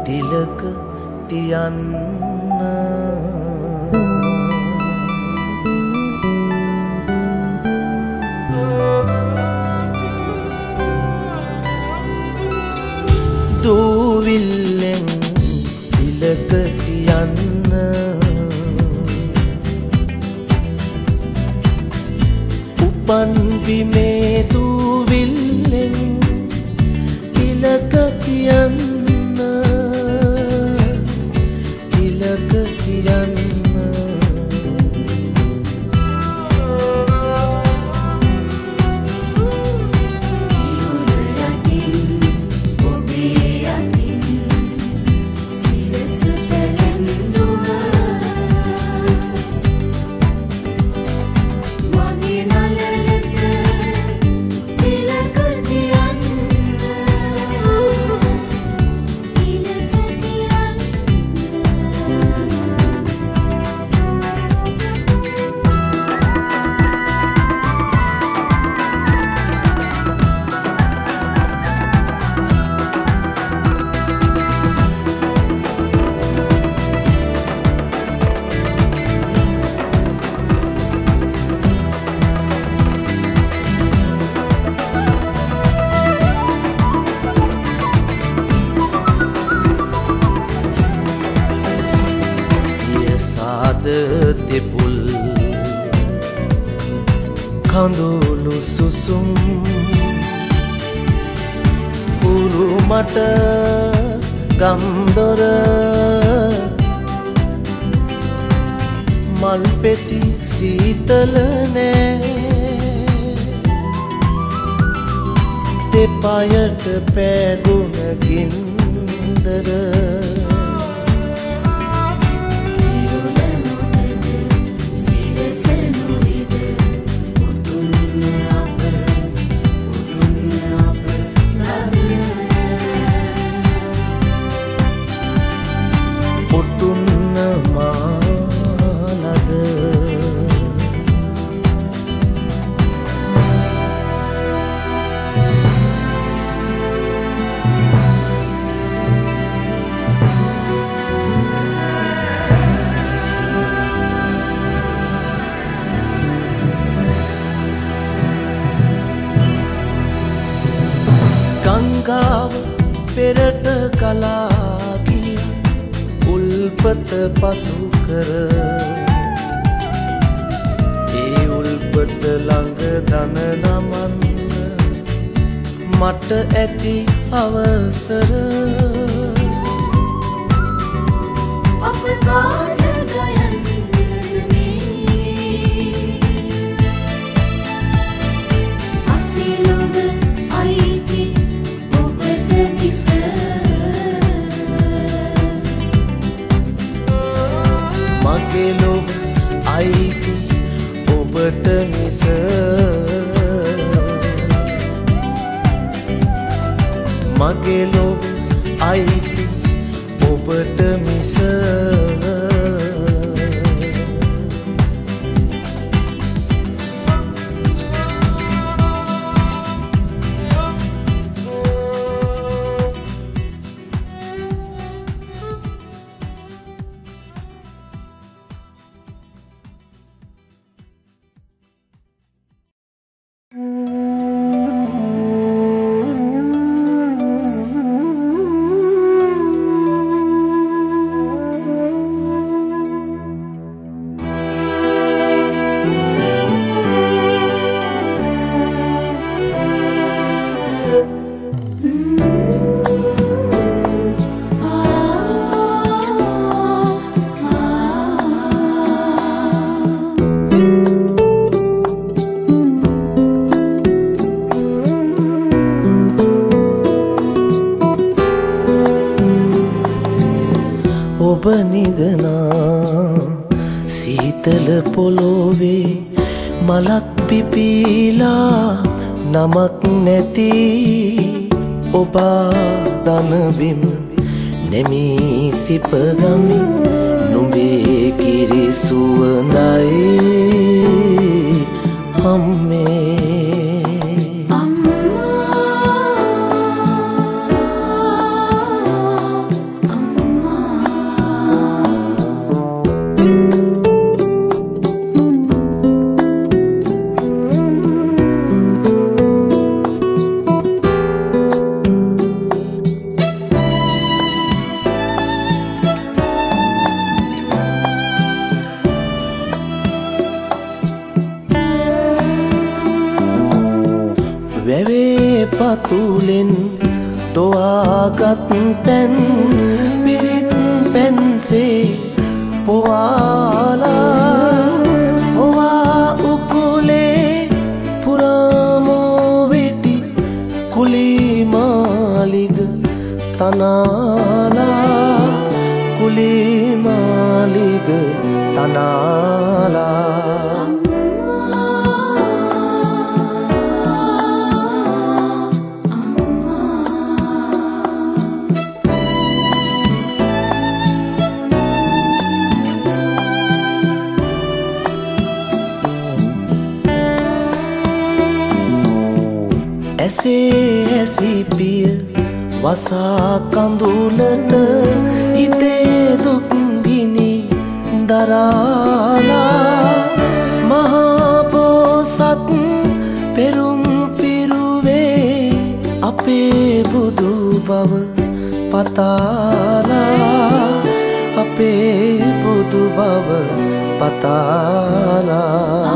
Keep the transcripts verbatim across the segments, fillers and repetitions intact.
තිලක තියන්න දූවිල්ලෙන් තිලක තියන්න උපන් බිමේ දූවිල්ලෙන් තිලක තියන්න තිලක තියන්න තෙපුල් කඳුළු සුසුම් පුරු මට ගම්දොර මල් පෙති සීතල නෑ දෙපයට පෑගුණ ගින්දර ගංගාව පෙරට කලාගිය උල්පත පසු කර ඒ උල්පත ළඟ දන නමන්න මට ඇති අවසර අප කාට මගේ ලොව අයිති ඔබට මිස මගේ ලොව අයිති ඔබට මිස ඔබ නිදනා සීතල පොළොවේ මලක් පිපිලා නමක් නැති ඔබ දනබිම නෙමී සිපගමි නුඹේ කිරි සුවඳයි අම්මේ අම්මා පතුලෙන් තොවාගත් පැන් පිරිත් පැන්සේ පොවාලා පොවා උකුලේ පුරාමෝ වෙටි කුලිමාලිග තනාලා කුලිමාලිග තනාලා ඇසේ ඇසිපිය වසා කඳුලට හිතේ දුක් ගිනි දරාලා මහා බෝසත් පෙරුම් පිරුවේ අපේ බුදු බව පතාලා අපේ බුදු බව පතාලා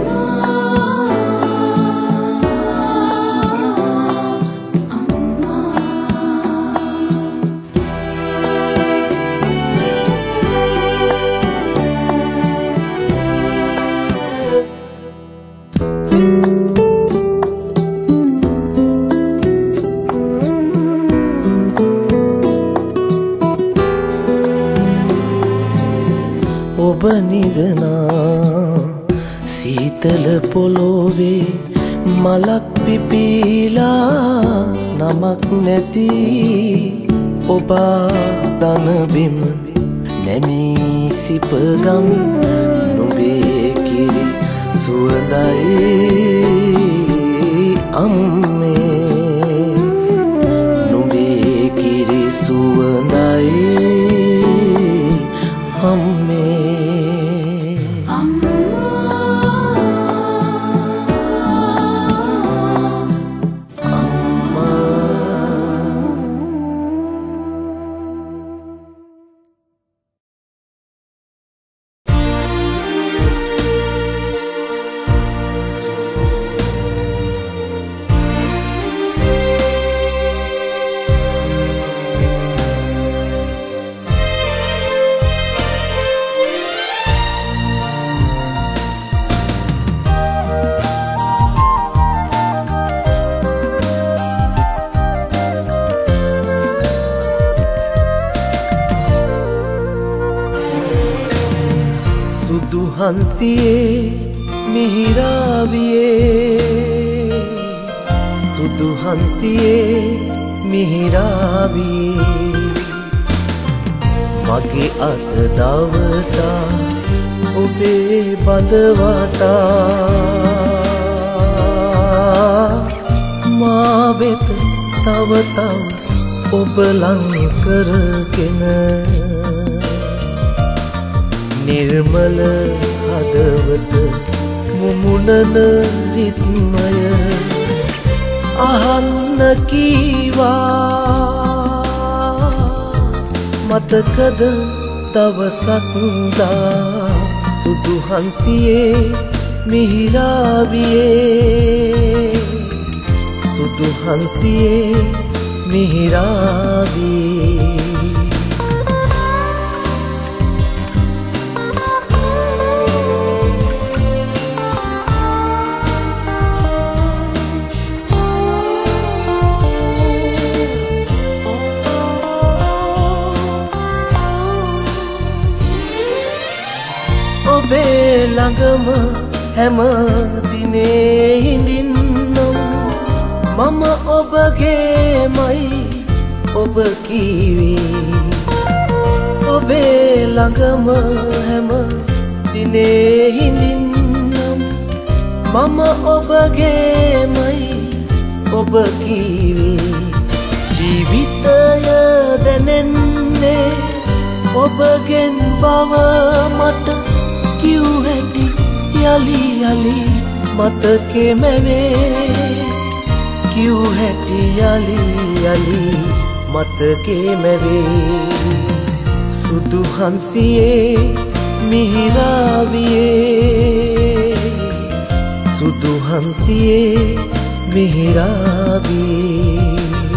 ඔබ නිදනා සීතල පොළොවේ මලක් පිපිලා නමක් නැති ඔබ දනබිම නැමී සිපගමි නුඹේ කිරි සුවඳයි අම්මේ නුඹේ කිරි සුවඳයි අම්මේ හංසියේ මිහිරාවියේ සුදු හංසියේ මිහිරාවියේ මගේ අත දවතා ඔබේ බඳවටා මා වෙත තව තව ඔබ ලං කරගෙන නිර්මල හදවත මුමුණන රිත්මය අහන්න කීවා මතකද දවසක් දා සුදු හංසියේ මිහිරාවියේ සුදු හංසියේ මිහිරාවියේ ඔබේ ළඟම හැම දිනේ හිඳින්නම් මම ඔබගේමයි ඔබ කීවේ ඔබේ ළඟම හැම දිනේ හිඳින්නම් මම ඔබගේමයි ඔබ කීවේ ජීවිතය දැනෙන්නේ ඔබගෙන් බව මට කිව් හැටි යලි යලි මතකෙ මැවේ කිව් හැටි යලි යලි මතකෙ මැවේ සුදු හංසියේ මිහිරාවියේ සුදු හංසියේ මිහිරාවියේ මිහිරාවේ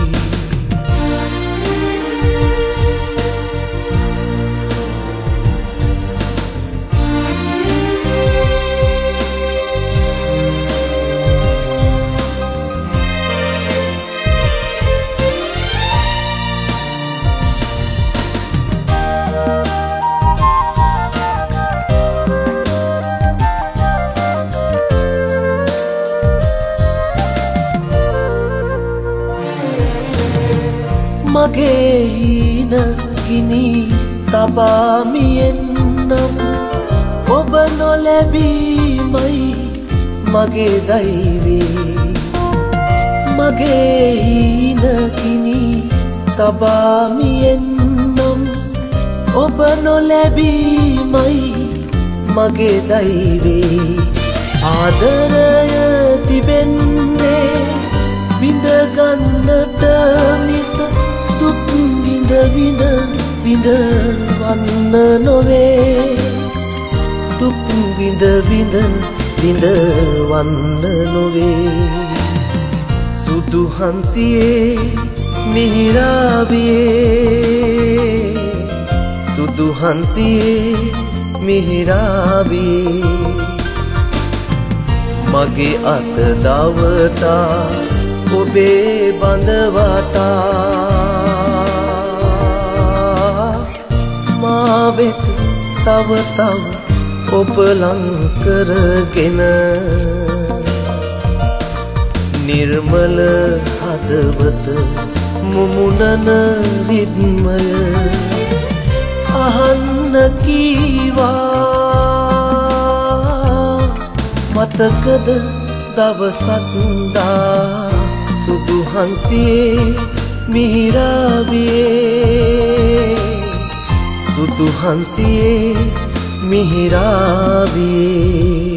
මගේ හීන ගිනි තබාමියෙන්නම් ඔබ නොලැබීමයි මගේ දෛවේ මගේ හීන ගිනි තබාමියෙන්නම් ඔබ නොලැබීමයි මගේ දෛවේ ආදරය තිබෙන්නේ විඳගන්නට මිස දුක් විඳ විඳ විඳ වන්න නොවේ දුක් විඳ විඳ විඳ වන්න නොවේ සුදු හන්සියේ මිහිරාවේ සුදු හන්සියේ මිහිරාවේ මගේ අත දවටා ඔබේ බඳවටා මා වෙත තව තව ඔබ ලං කරගෙන නිර්මල හදවත මුමුණන රිද්මය අහන්න කීවා මතකද දවසක් දා සුදු හන්සියේ මිහිරාවේ සුදු හන්සියේ මිහිරාවේ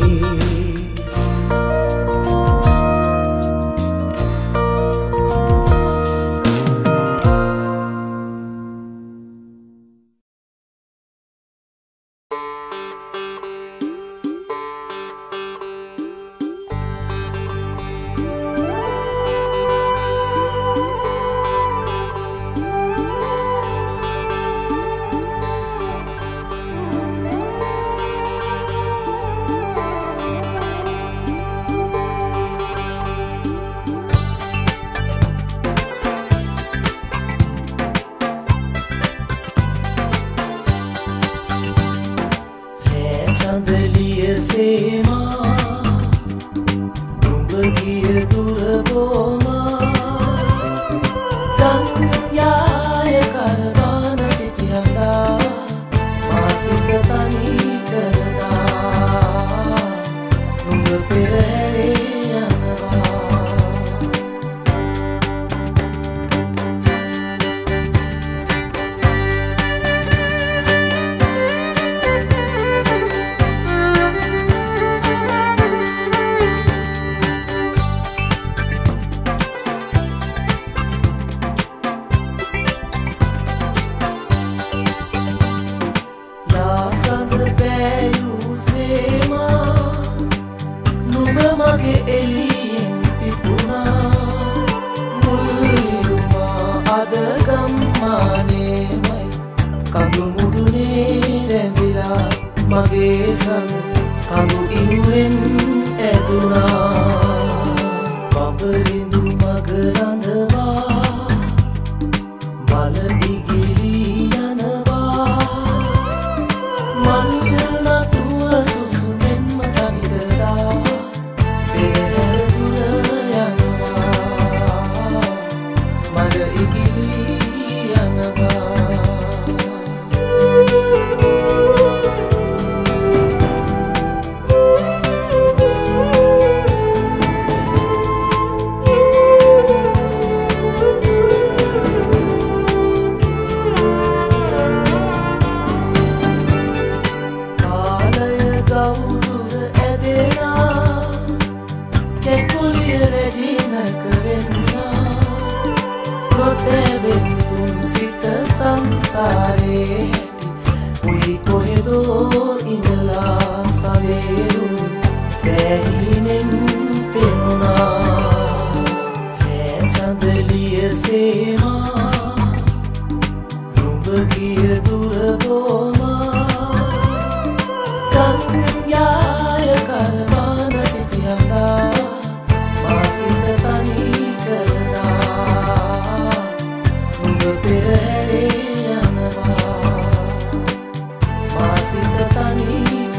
පෙරහැරේ යනවා මා සිත තනි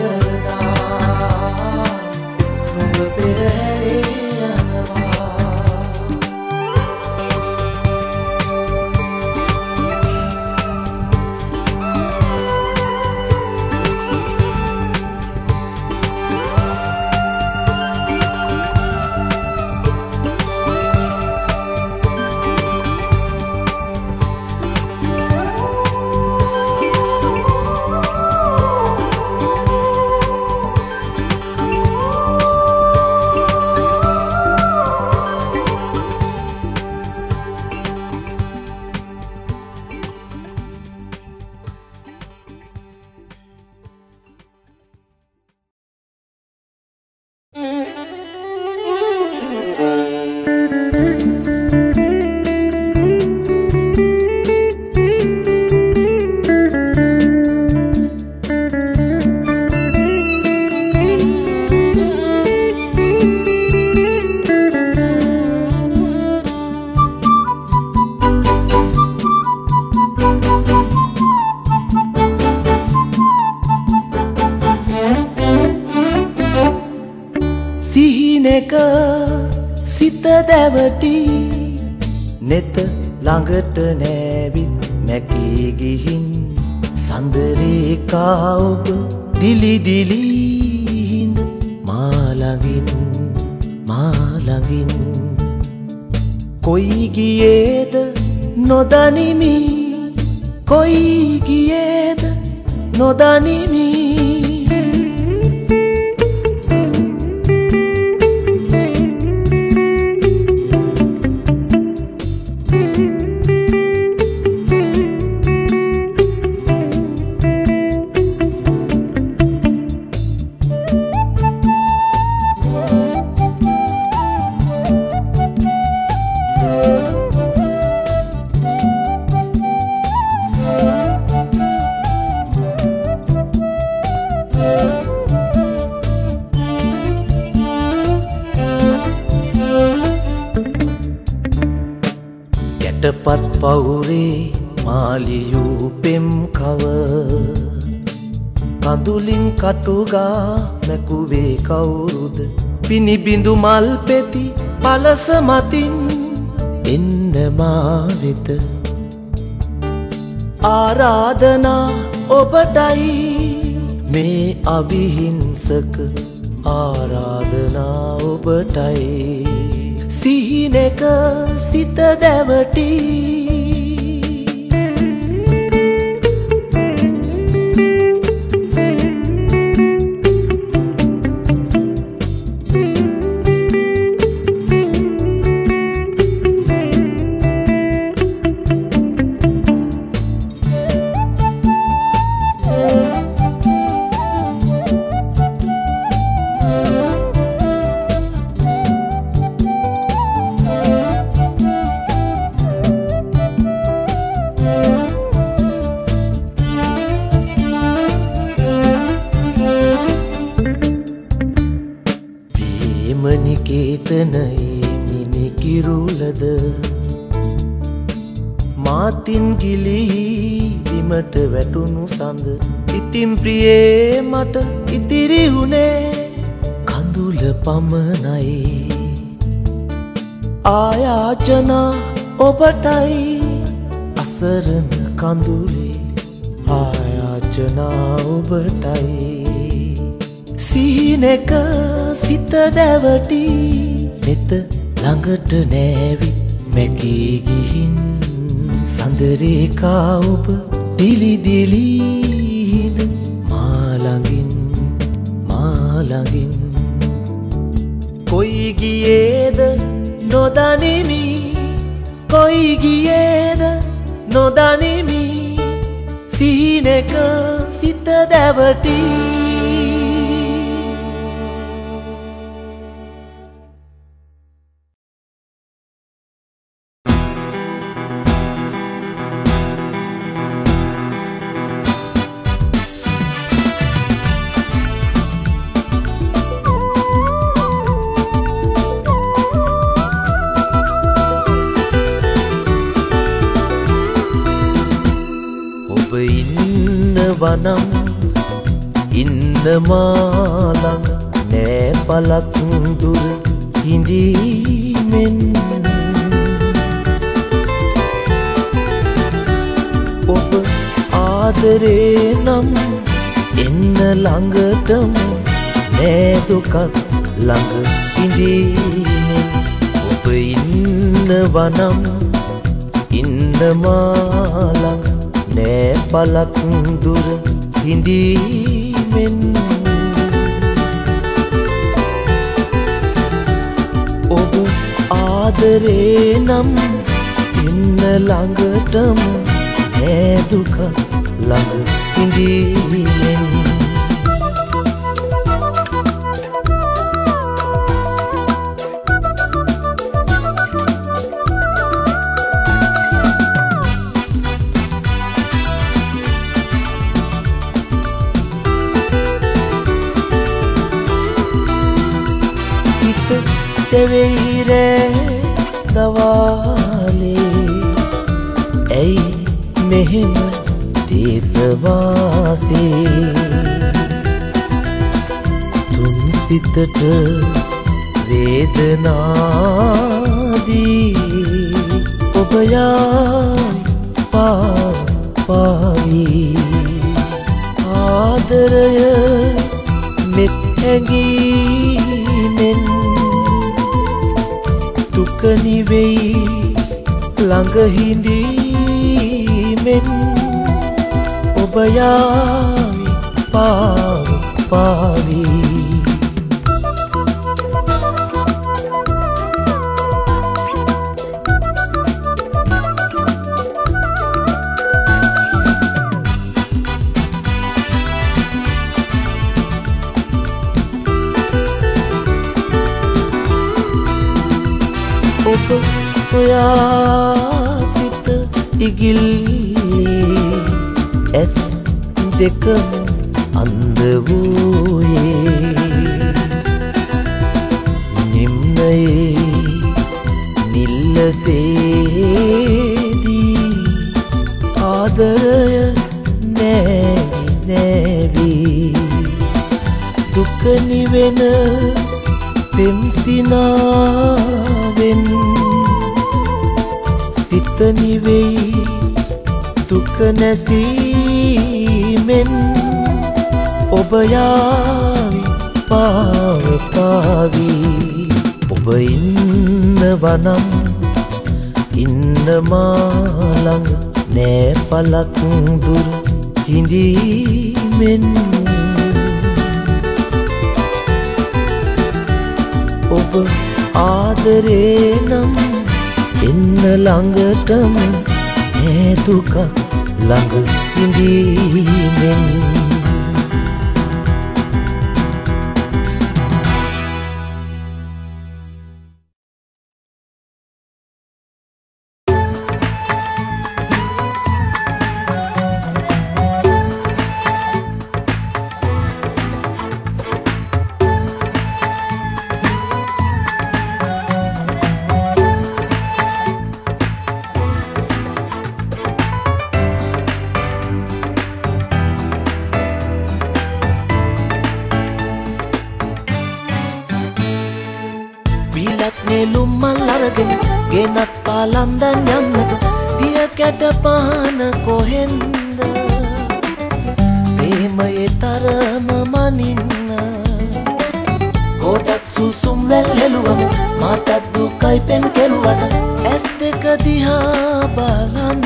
කරලා නුඹ පෙරහැරේ යනවා නෙත ළඟට නෑවිත් මැකී ගිහින් සඳරේකා ඔබ දිලි දිලි හිඳ මා ළඟින් මා ළඟින් කොයි ගියේද නොදනිමි කොයි ගියේද නොදනිමි පත් පවුරේ මාලියූ පෙම් කව කඳුලින් කටුගා මැකුවේ කවුරුද පිනිබිඳු මල් පෙති පලස මතින් එන්න මා වෙත ආරාධනා ඔබටයි මේ අවිහිංසක ආරාධනා ඔබටයි සිහිනක සිත දැවටි මාතින් ගිලිහි බිමට වැටුණු සඳ ඉතින් ප්‍රියේ මට ඉතිරි වුණේ කඳුල පමණයි ආයාචනා ඔබටයි අසරණ කඳුලේ ආයාචනා ඔබටයි සිහිනක සිත දැවටි නෙත ළඟට නෑවිත් මැකී ගිහින් සඳරේකා ඔබ දිලි දිලි හිඳ මා ළඟින් මා ළඟින් කොයි ගියේද නොදනිමි කොයි ගියේද නොදනිමි සිහිනක සිත දැවටි ඉන්නවා නම් ඉන්න මාලඟ නෑ පලක් දුර හිඳීමෙන් ඔබ ආදරේ නම් එන්න ළඟටම නෑ දුකක් ළඟ හිඳීමෙන් ඔබ ඉන්නවා නම් ඉන්න මාලඟ නෑ පලක් දුර හිඳීමෙන් ඔබ ආදරේ නම් ඉන්න ළඟටම නෑ දුක ළඟ හිඳීමෙන් වෙයිරේ දවාලේ ඇයි මෙහෙම දේශවාසී තුන් සිතට වේදනාදී ඔබ යායි පාවී ආදරය මෙත් හැඟීමෙන් දුක නිවෙයි ළඟ හිඳීමෙන් ඔබ යාවි පාව පාවී ඔබ සොයා සිත ඉගිල්ලී ඇස් දෙකම අන්ධ වූයේ නිම්නයේ නිල්ලසේදී ආදරය නෑවි නෑවී දුක නිවෙන පෙම්සිනාවෙන් සිත නිවෙයි දුක නැසීමෙන් ඔබ යාවි පාව පාවී ඔබ ඉන්නවා නම් ඉන්න මාලඟ නෑ පලක් දුර හිඳීමෙන් ඔබ ආදරේ නම් එන්න ළඟටම නෑ දුක ළඟ හිඳීමෙන් ගෙනත් පාලන්දන් යන්නට දිය කැට පහන කොහෙන්ද ප්‍රේමයේ තරම මනින්න ගොඩක් සුසුම් වැල් හෙළුවම මටත් දුකයි පෙන් කෙරුවට ඇස් දෙක දිහා බලන්න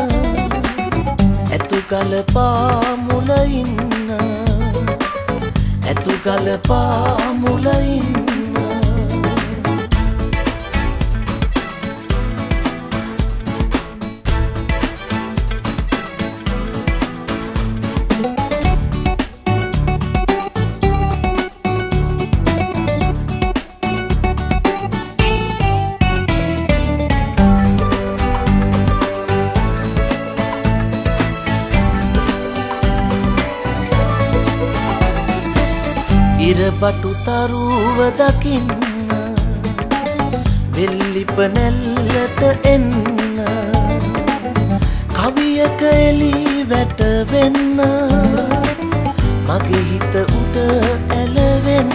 ඇතු ගලපා මුල ඉන්න ඇතු ගලපා මුල ඉන්න ඉරබටු තරුව දකින්න වෙල්ලිප නැල්ලට එන්න කවියක එලි වැටවෙන්න මගේ හිත උඩ ඇලවෙන්න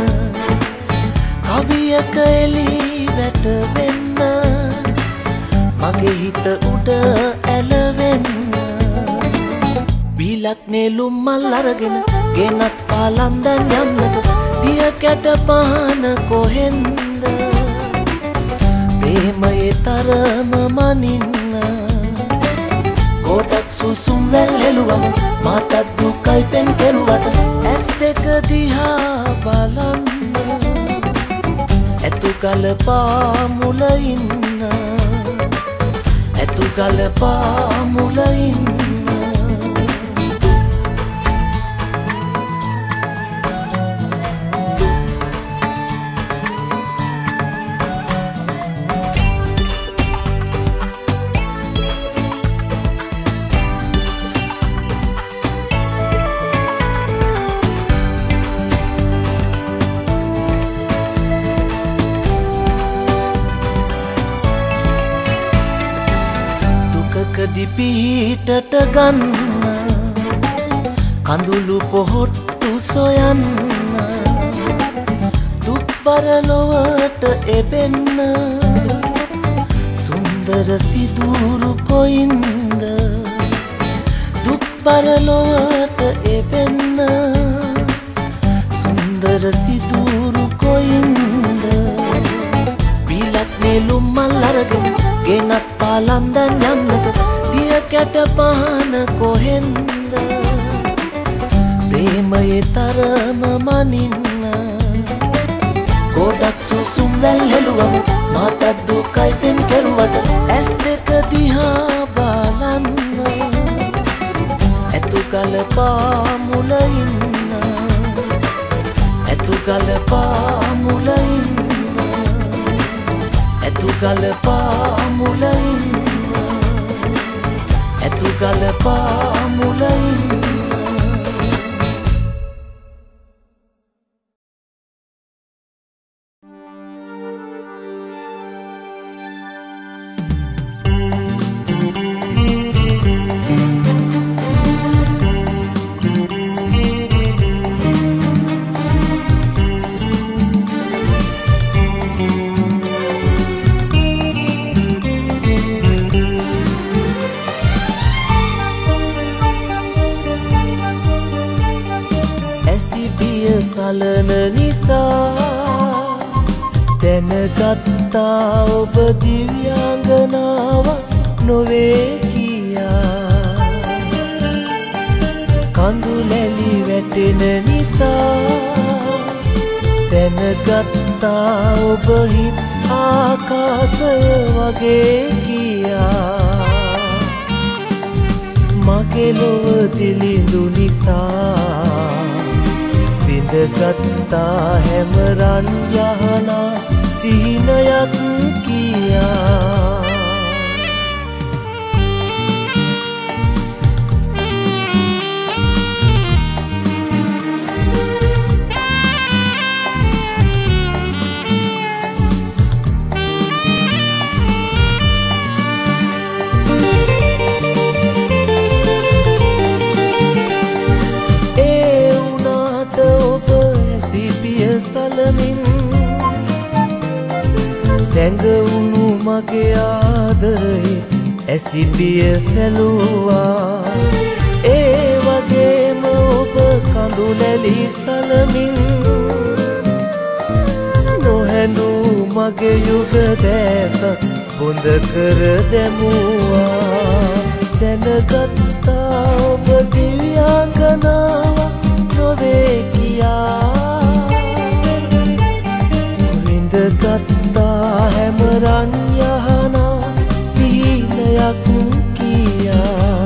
කවියක එලි වැටවෙන්න මගේ හිත උඩ ඇලවෙන්න බීලක් නෙළුම් මල් අරගෙන ගෙනත් පාලන්දන් යන්නට දිය කැට පහන කොහෙන්ද ප්‍රේමයේ තරම මනින්න ගොඩක් සුසුම් වැල් හෙළුවම මටත් දුකයි පෙන් කෙරුවට ඇස් දෙක දිහා බලන්න ඇතු ගලපා මුල ඉන්න ඇතු ගලපා මුල ඉන්න පිහිටට ගන්න කඳුළු පොහොට්ටු සොයන්න දුක් පරලොවට එබෙන්න සුන්දර සිදුරු කොයින්ද දුක් පරලොවට එබෙන්න සුන්දර සිදුරු කොයින්ද බීලක් නෙළුම් මල් අරගෙන ගෙනත් පාලන්දන් යන්නට දිය කැට පහන කොහෙන්ද ප්‍රේමයේ තරම මනින්න ගොඩක් සුසුම් වැල් හෙළුවම මටත් දුකයි පෙන් කෙරුවට ඇස් දෙක දිහා බලන්න ඇතු ගලපා මුල ඉන්න ඇතු ගලපා මුල ඉන්න ඇතු ගලපා මුල ඉන්න ඇතු ගලපා මුල ඉන්න සලන නිසා දැනගත්තා ඔබ දිව්‍යාංගනාවක් නොවේ කියා කඳුලැලි වැටෙන නිසා දැනගත්තා ඔබ හිත් ආකාශය වගේ කියා මගේ ලොව දිලිඳු නිසා විඳගත්තා හැම රන් යහනා සිහිනයක් කියා සැඟවුණු මගේ ආදරේ ඇසිපිය සැලුවා ඒ වගේම ඔබ කඳුලැලි සලමින් නොහැඬූ මගේ යුග දැසත් බොඳ කර දැමුවා දැනගත්තා ඔබ දිව්‍යාංගනාවක් නොවේ කියා විඳගත්තා හැම රන් යහනා සිහිනයක් කියා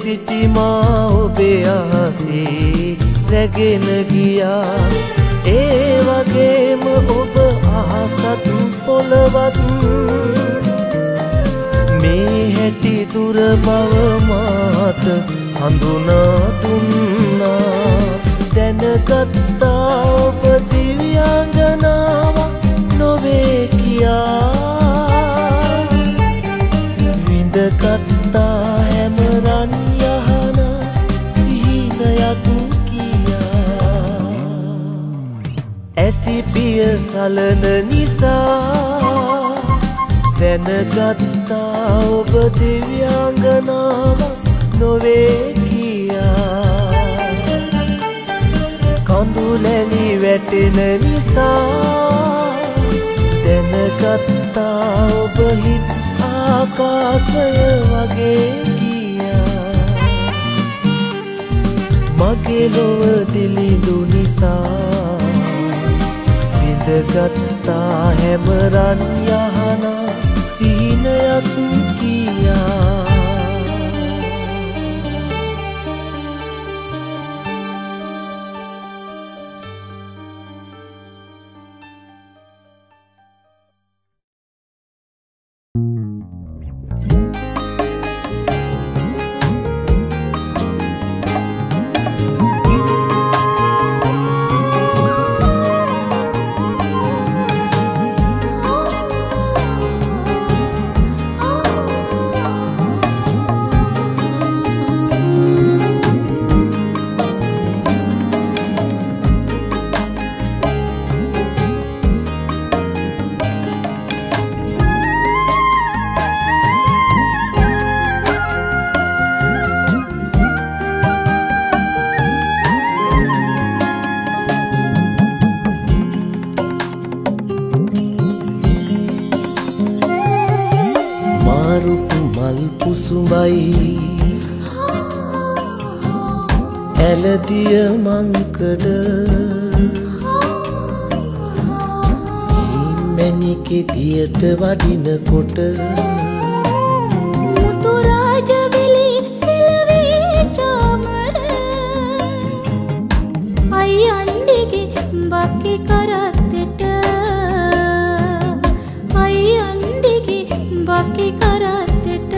සිටි මා ඔබේ අහසේ රැගෙන ගියා. ඒ වගේම ඔබ අහසත් පොළවත් මේ හැටි දුර බව මාට හඳුනා දුන්නා. දැනගත්තා ඔබ දිව්‍යාංගනාවක් නොවේ කියා. විඳගත්තා හැම රන් යහන සිහිනයක් කියා. ඇසිපිය සලන නිසා දැනගත්තා ඔබ දිව්‍යාංගනාවක් නොවේ කියා. කඳුලැලි වැටෙන නිසා දැනගත්තා ඔබ හිත් ආකාශය වගේ කියා. මගේ ලොව දිලිඳු නිසා විඳගත්තා හැම රන් යහන සිහිනයක් කියා. ඇලදිය මංකඩ මැණිකේ දියට වඩිනකොට මුතුරාජවිලි සිලවේ චාමර අයියන්ඩිගේ බක්කි කරත්තෙට අයියන්ඩිගේ බක්කි කරත්තෙට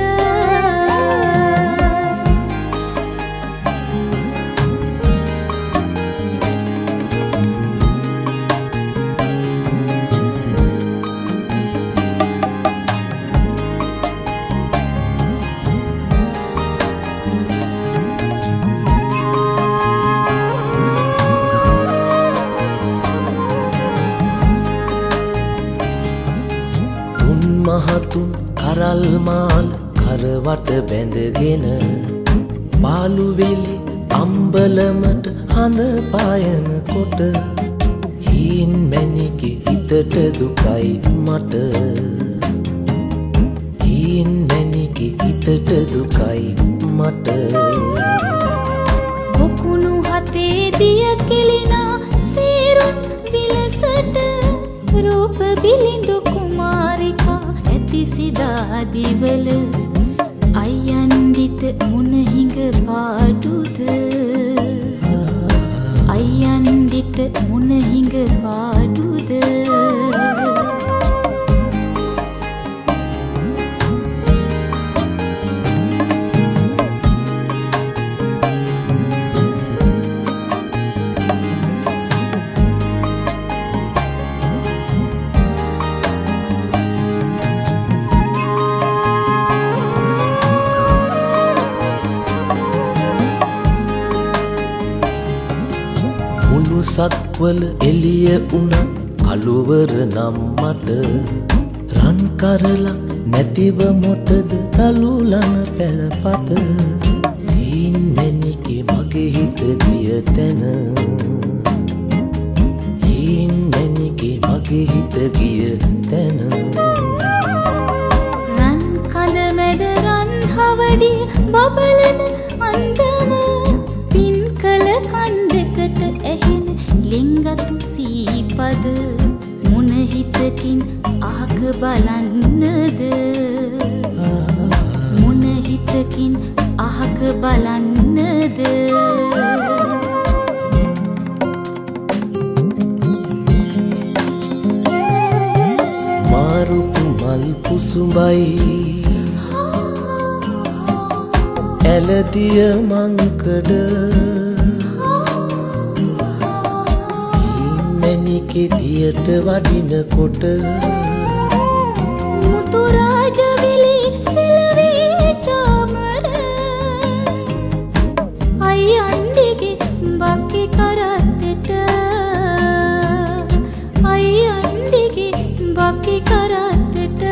මහතුන් කරල් මාල් කරවට බැඳගෙන පාළුවෙලි අම්බලමට හඳ පායන කොට හීන් මැණිකේ හිතට දුකයි මට. හීන් මැණිකේ හිතට දුකයි මට. බොකුණු හතේ දිය කෙලිනා සීරුන් විලසට රූප බිලිඳු කුමාරිකා ඇති සිදා දිවල අයියන්ඩිට මුණ හිඟ පාඩුද අයියන්ඩිට මුණ හිඟ පාඩුද සක්වල එළිය උනත් කළුවර නම් මට රන් කරලා නැතිව මොටද තලුලන පැලපත. හීන් මැණිකේ මගේ හිත ගිය තැන හීන් මැණිකේ මගේ හිත ගිය තැන. රන් කඳ මැද රන් හවඩි බබලන අන්දම පින් කළ කන්දකට ඇහෙන ලිංගතු සීපද මුණ හිතකින් අහක බලන්නද මුණ හිතකින් අහක බලන්නද සුසුඹයි ඇලදිය මංකඩ මැණිකේ දියට වඩිනකොට මුතු රාජවිලි සෙලවේ චාමර අයියන්ඩිගේ බක්කි කරත්තෙට අයියන්ඩිගේ බක්කි කරත්තෙට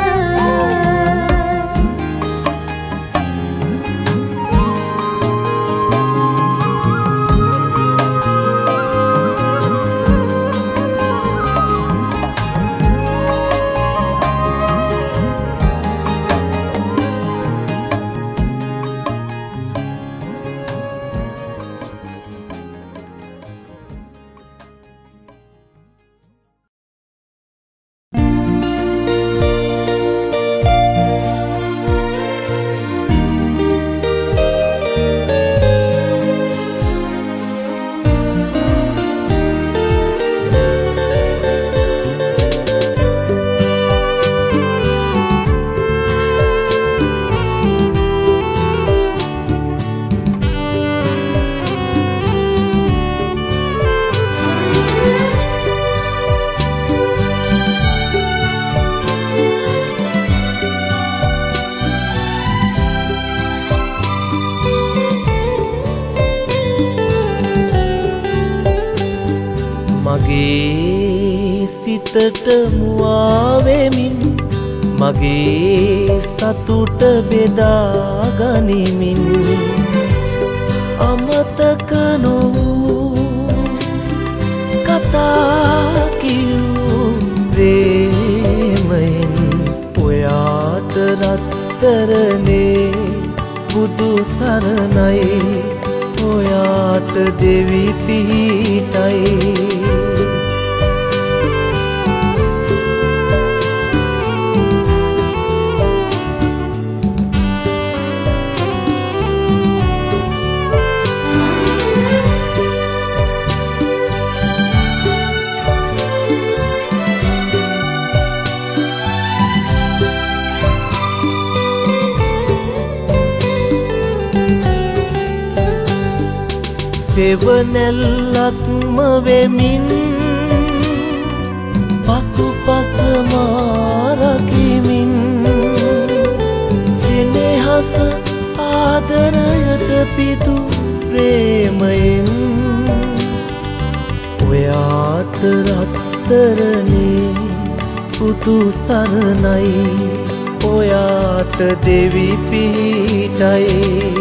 මගේ සිතට මුවාවෙමින් මගේ සතුට බෙදා ගනිමින් අමතක නොවූ කතා කියූ ප්‍රේමයෙන් ඔයාට රත්තරනේ බුදු සරණයි ඔයාට දෙවි පිහිටයි සෙවනැල්ලක්ම වෙමින් පසුපස මාරකිමින් සෙනෙහස ආදරයට පිදු ප්‍රේමයෙන් ඔයාට රත්තරනේ පුතු සරණයි ඔයාට දෙවි පිහිටයි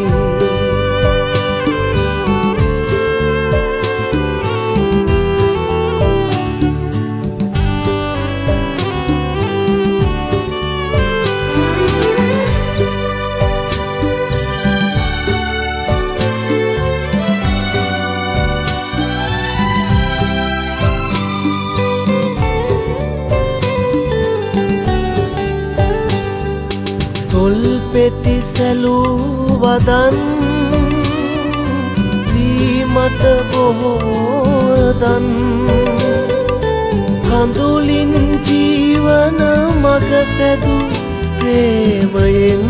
පෙති සැලූ වදන් දීමට බොහෝදන් කඳුලින් ජීවන මග සැදු ප්‍රේමයෙන්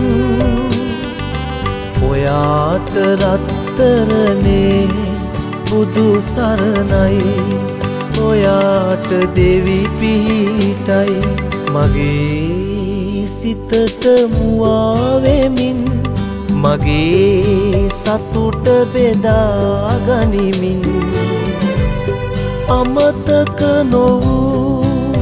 ඔයාට රත්තරනේ බුදු සරණයි ඔයාට දෙවි පිහිටයි මගේ සිතට මුවාවෙමින් මගේ සතුට බෙදා ගනිමින් අමතක නොවූ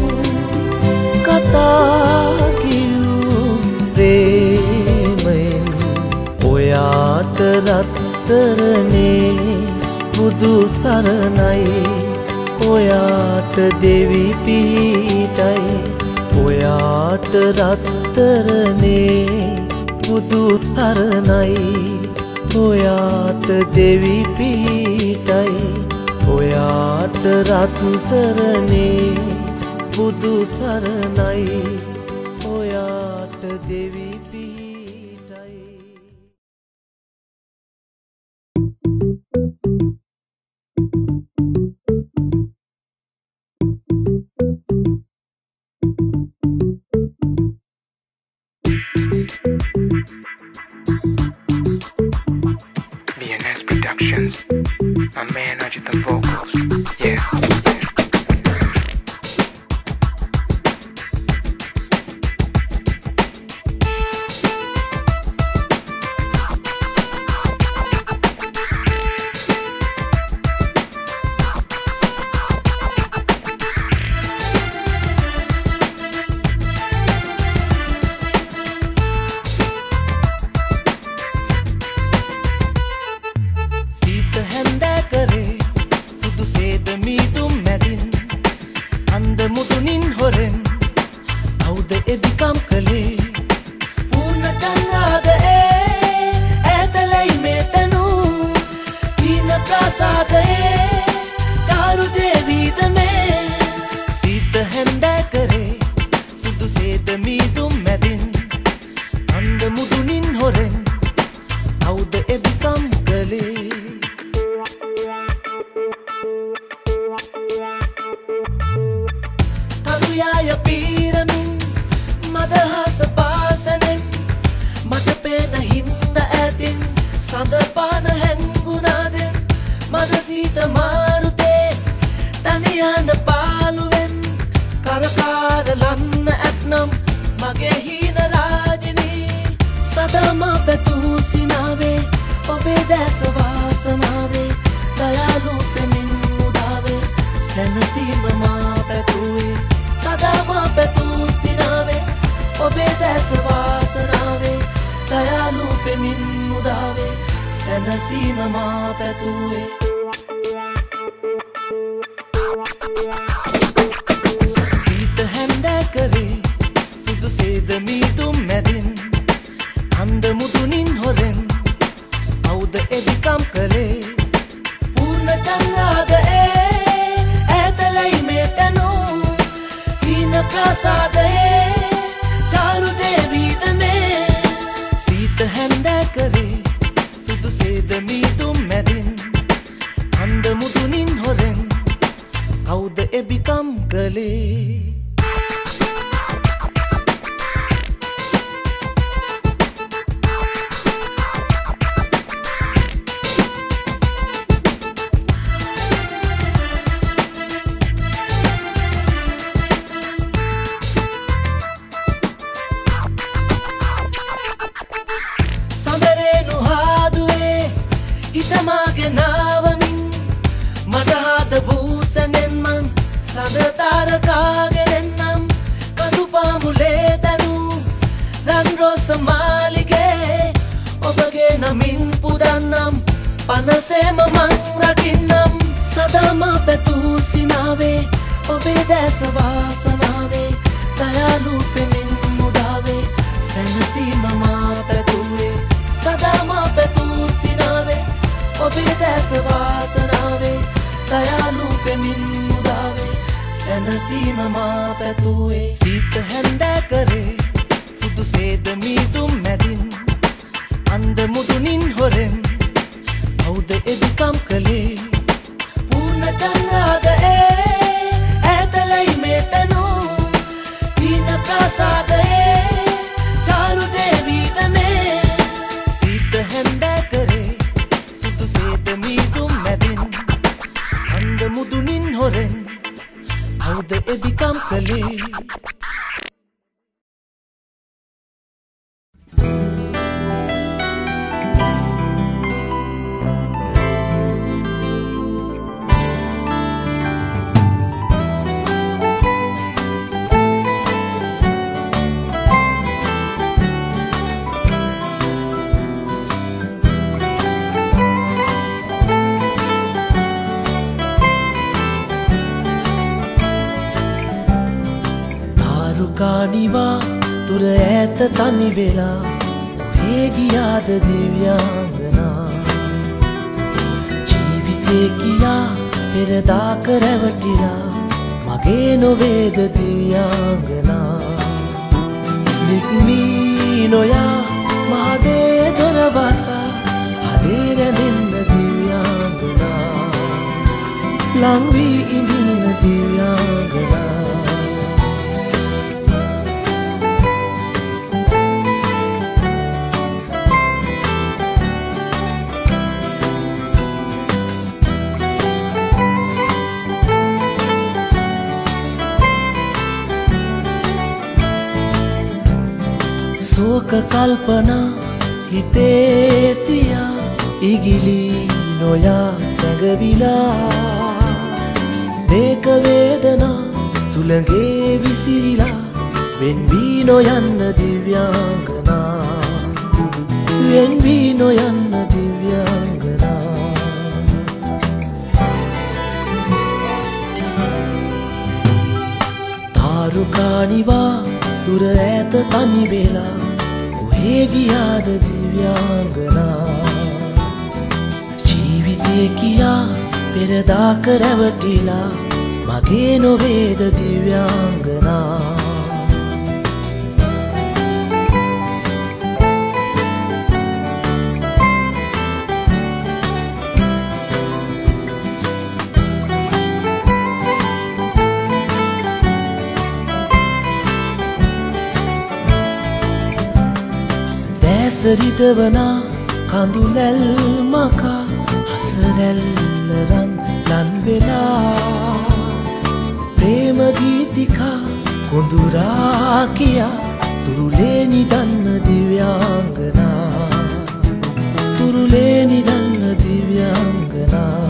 කතා කියූ ප්‍රේමයෙන් ඔයාට රත්තරනේ බුදු සරණයි ඔයාට දෙවි පිහිටයි ඔයාට රත්තරනේ බුදු සරණයි ඔයාට දෙවි පිහිටයි ඔයාට රත්තරනේ බුදු සරණයි ඔයාට දෙවි පිහිටයි my man Ajit the vocals. Yeah. කල්පනා හිතේ තියා ඉගිලි නොයා සැඟවිලා මේක වේදනා සුළඟේ විසිරිලා වෙන් වී නොයන්න දිව්‍යාංගනා වෙන් වී නොයන්න දිව්‍යාංගනා තාරුකානිවා දුර ඈත තනි වෙලා කොහේ ගියාද දිව්‍යාංගනා ජීවිතේ කියා පෙරදාක රැවටිලා මගේ නොවේද දිව්‍යාංගනා දැසරිදවනා කඳුලැල් මකා හසරැල්ලරන් ලන් වෙලා ප්‍රේම ගීතිකා කොඳුරා කියා තුරුලේ නිදන්න දිව්‍යාංගනා තුරුලේ නිදන්න දිව්‍යාංගනා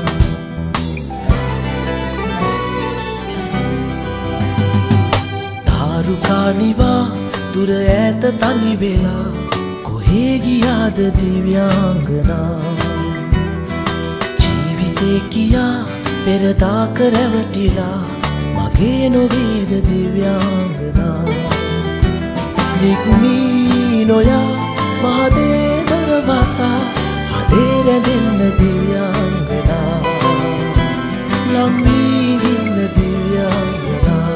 තාරුකානිවා දුර ඈත තනි වෙලා කොහේ ගියාද දිව්‍යාංගනා ජීවිතේ කියා පෙරදාක රැවටිලා මගේ නොවේද දිව්‍යාංගනා නික්මී නොයා මහදේ දොරවසා හදේ රැඳෙන්න දිව්‍යාංගනා ලම්වීදින්න දිව්‍යාංගනා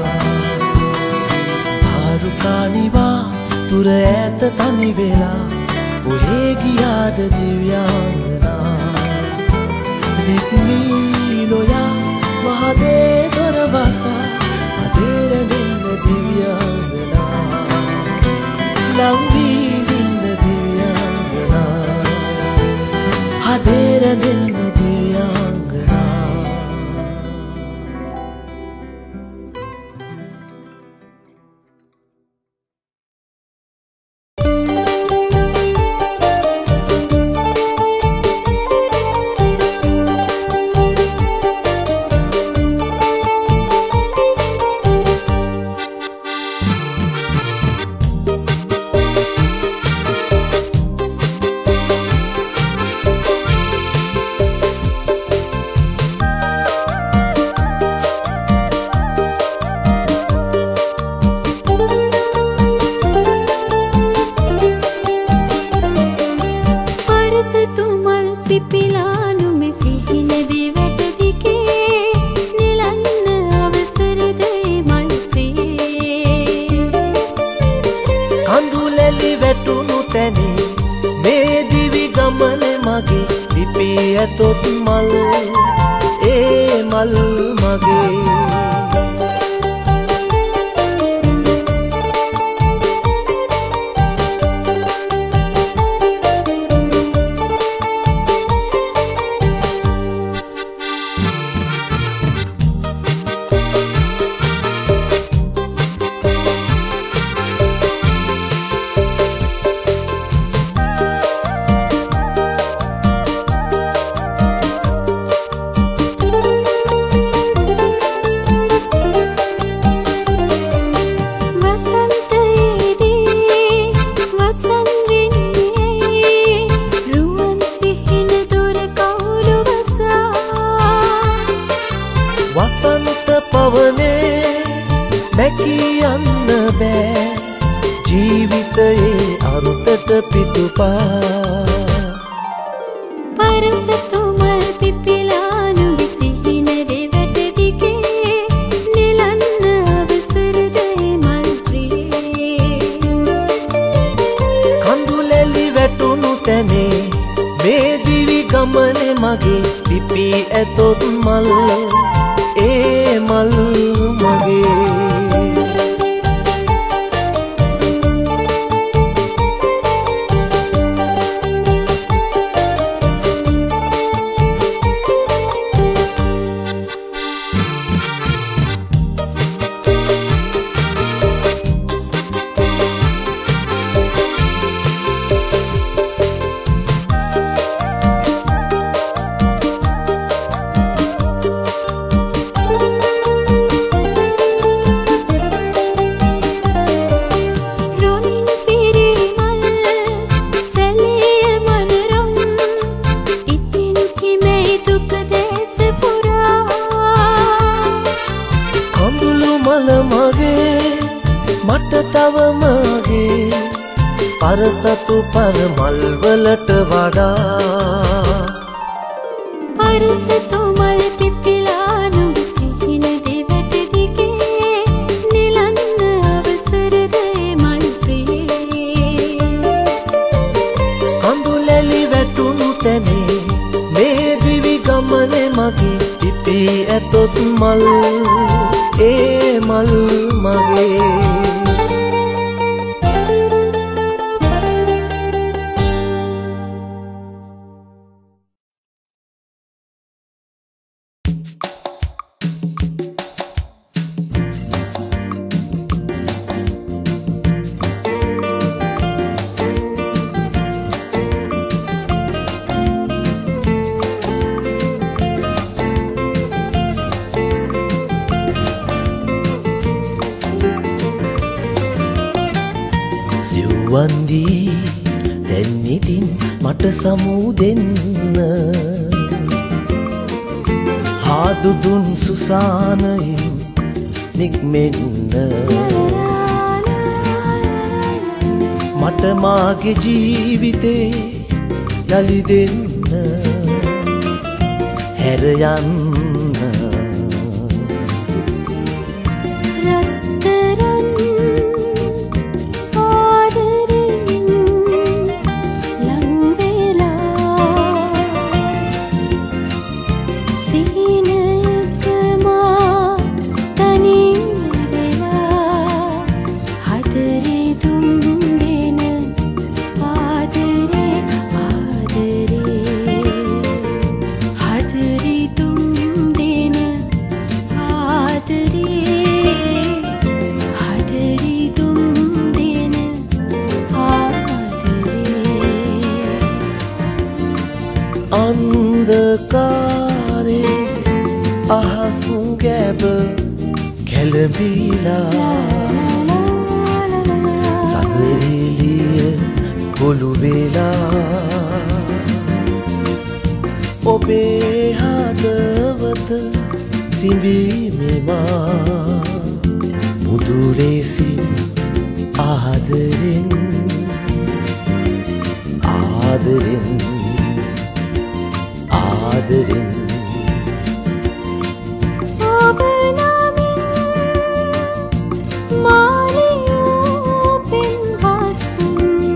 තාරුකානිවා දුර ඈත තනි වෙලා කොහේ ගියාද දිව්‍යාංගනා නික්මී නොයා මහදේ දොරවසා හදේ රැඳෙන්න දිව්‍යාංගනා ලම්වීදින්න දිව්‍යාංගනා හදේ රැඳෙන්න දිව්‍යාංගනා සරසතු පරමල් වලට වඩා පරසතු මල් පිපිලා නුඹ සිහින දෙවට දිගේ නිලන්න අවසරද මල් ප්‍රියේ කඳුලැලි වැටුණු තැනේ මේ දිවි ගමනේ මගේ පිපී ඇතොත් මල් ඒ මල් මගේ වන්දී දැන් ඉතින් මට සමු දෙන්න හාදුදුන් සුසානයින් නික්මෙන්න මට මාගේ ජීවිතේ යලි දෙන්න හැර යන්න අන්ධකාරේ අහසුන් ගැබ කැළඹිලා සදෙලිය ගොළු වෙලා ඔබේ හදවත සිඹීමෙමා මුදුලේසින් ආදරෙන් ආදරෙන් ආදරෙන් ඔබ නමින් මාලියෝ පෙන්හසුන්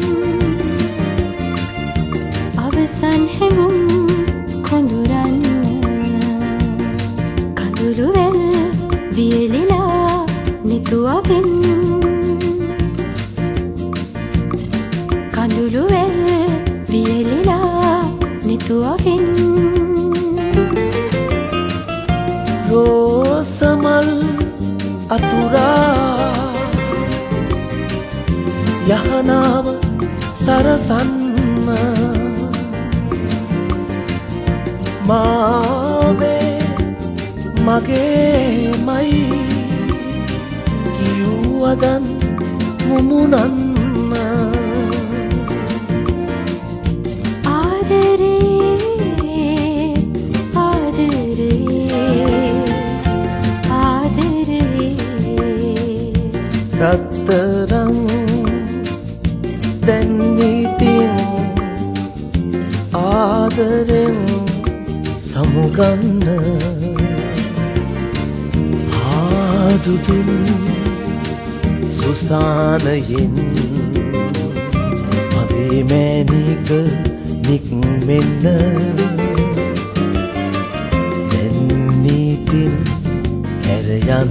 අවසන් හැඟුම් කොඳුරන්න කඳුළු වැල් වියලිලා නිතුවගෙන් කඳුළු වැල් වියලිලා නිතුවගෙන් රෝසමල් අතුරා යහනාව සරසන්න මාවේ මගේමයි කිව්වදන් මුමුණන්න රත්තරන් දැන් ඉතින් ආදරෙන් සමුගන්න හාදුදුන් සුසානයෙන් මගේ මෑණික නික්මෙන්න දැන් ඉතින් හැර යන්න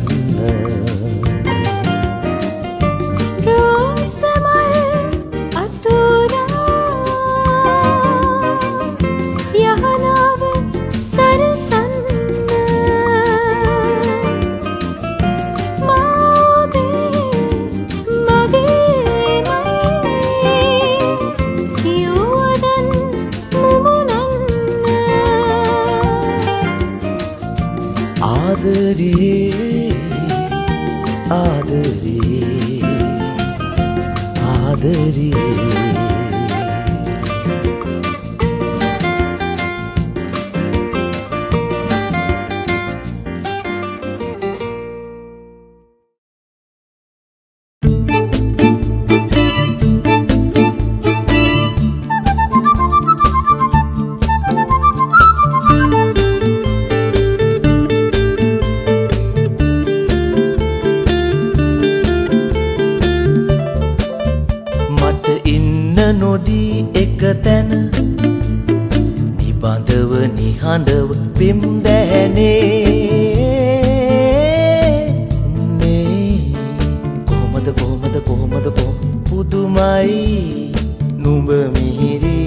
ආදරේ ආදරේ ආදරේ නිබඳව නිහඬව පෙම් දැනේ කොහොමද කොහොමද කොහොමද කොහොම පුදුමයි නුඹ මිහිරි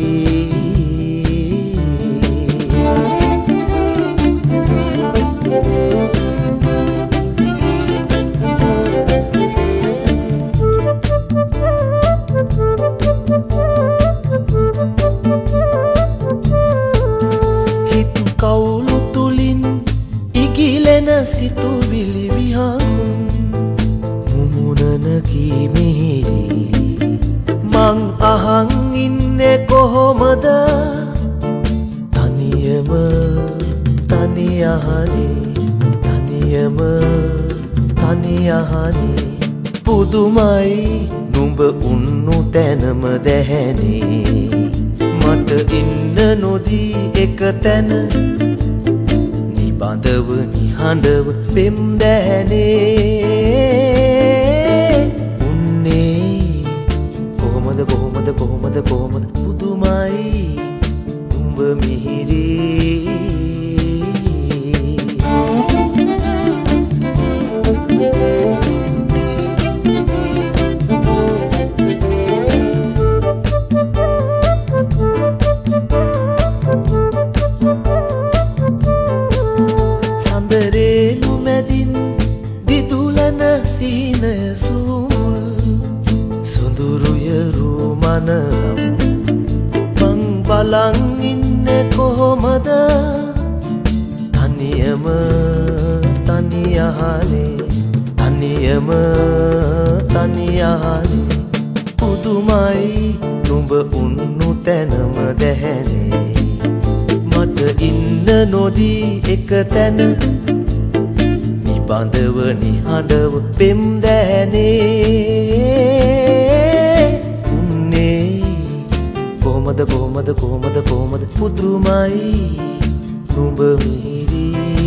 සිතුවිලි විහං මුමුණන කීමේරි මං අහන් ඉන්නේ කොහොමද තනියම තනියහනේ තනියම තනියහනේ පුදුමයි නුඹ උන්නු තැනම දැහැනේ මට ඉන්න නොදී එක තැන නිබඳව නිහඬව පෙම් දැනේ උන්නේ කොහොමද කොහොමද කොහොමද කොහොමද පුදුමයි නුඹ මිහිරි මං බලන් ඉන්නේ කොහොමද තනියම තනියහනේ තනියම තනියහනේ පුදුමයි නුඹ උන්නු තැනම දැහැනේ මට ඉන්න නොදී එක තැන නිබඳව නිහඬව පෙම් දැනේ කොහොමද කොහොමද කොහොමද කොහොමද පුදුමයි නුඹ මිහිරි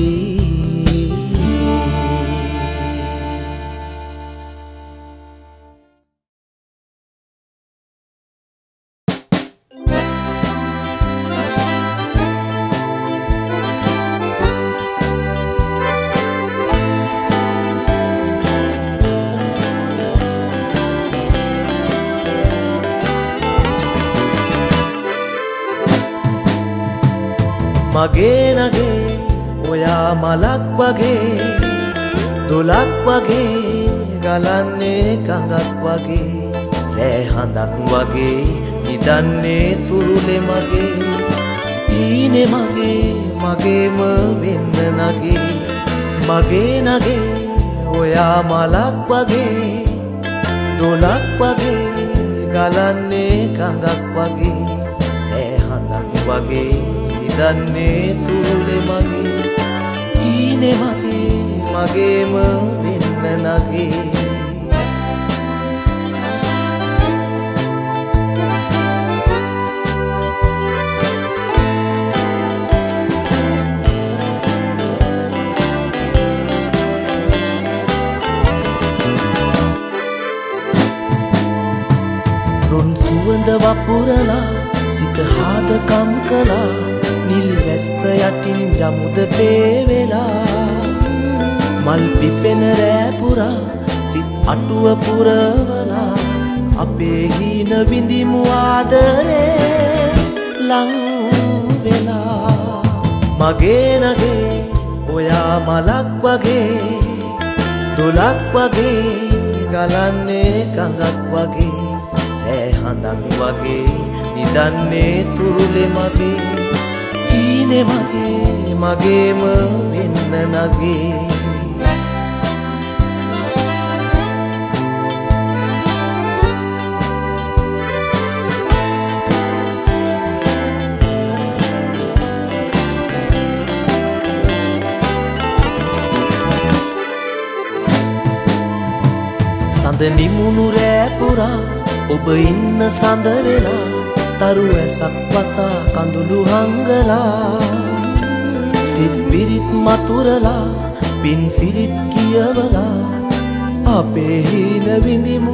මගේ නගේ ඔයා මලක් වගේ දොලක් වගේ ගලන්නේ කඟක් වගේ රෑ හඳක් වගේ නිදන්නේ තුරුලේ මගේ ඊනේ මගේ මගේම වෙන්න නගේ මගේ නගේ ඔයා මලක් වගේ දොලක් වගේ ගලන්නේ කඟක් වගේ රෑ හඳක් වගේ දන්නේ තුරුලේ මගේ ඊනේ මගේ මගේම වෙන්න නගේ රුන් සුවඳ වපුරලා සිත හාදකම් කළා නිල් වැස්ස යටින් යමුද පේවෙලා මල් පිපෙන රෑ පුරා සිත් අටුව පුරවලා අපේ හීන විඳිමු ආදරේ ලං වෙලා මගේ නගේ ඔයා මලක් වගේ දොලක් වගේ ගලන්නේ කඟක් වගේ රෑ හඳක් වගේ නිදන්නේ තුරුලේ මගේ ඊනේ මගේ මගේම වෙන්න නගේ සඳ නිමුණු රෑ පුරා ඔබ ඉන්න සඳ වෙලා තරු ඇසක් වසා කඳුළු හංගලා සිත් පිරිත් මතුරලා පින් සිරිත් කියවලා අපේ හීන විඳිමු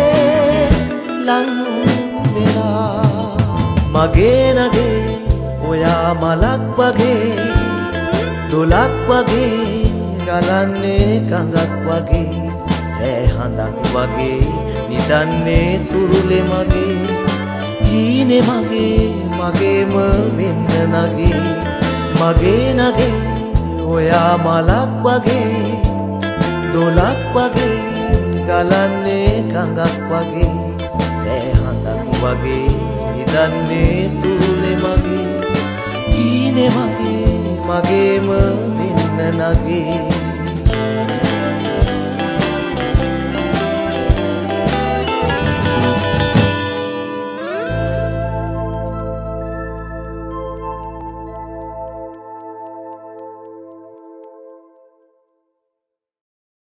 ආදරේ ලං වෙලා මගේ නගේ ඔයා මලක් වගේ දොලක් වගේ ගලන්නේ ගඟක් වගේ ඈ හඳක් වගේ නිදන්නේ තුරුලේ මගේ හීනේ මගේ මගේම වෙන්න නගේ මගේ නගේ ඔයා මලක් වගේ දොලක් වගේ ගලන්නේ ගඟක් වගේ ඈ හඳක් වගේ නිදන්නේ තුරුලේ මගේ හීනේ මගේ මගේම වෙන්න නගේ